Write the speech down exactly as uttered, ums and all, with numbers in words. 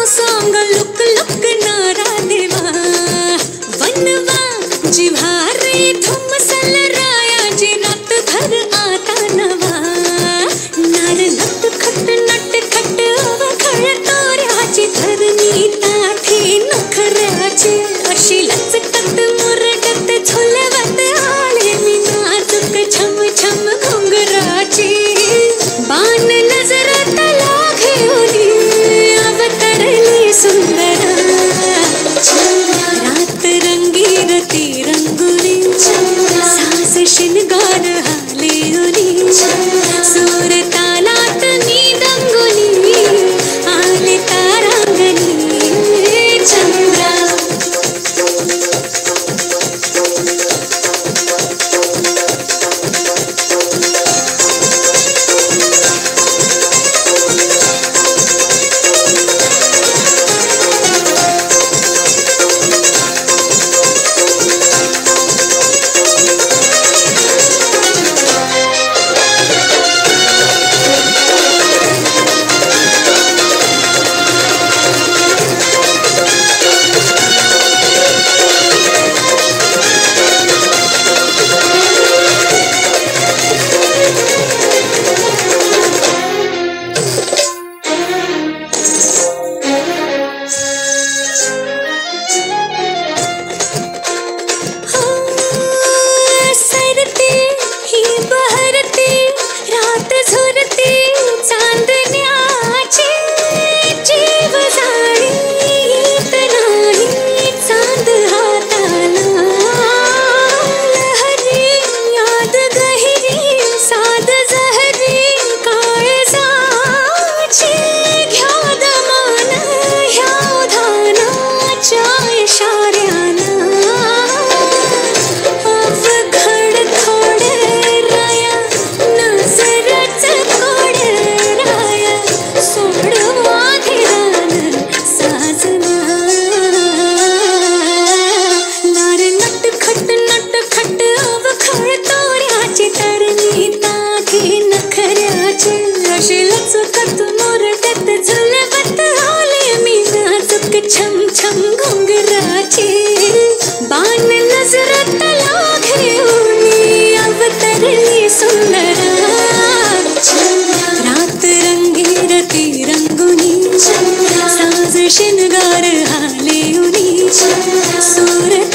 सांग look look नारा देवा वनवा जिव्हारे धुमसल रायाची रात भर आता नवा नार नट खट नट खट अवखळ तोऱ्याची धरणी ताठी नखऱ्याची अशी लचकत मुरडत झुलवत आले मी नाजूक छम छम घुंगराची बाण नजरात लागेली अवतरली सुंदरा रात रंगीरती रंगुली साज शिनगार हालेउली सूर तालात मी दंगुली आले तारांगणी चंद्रा छम छम घुंगराची बाण नजरात लागेली अवतरली सुंदरा रात रंगीरती रंगुनी साज शिनगार हालेउली सूर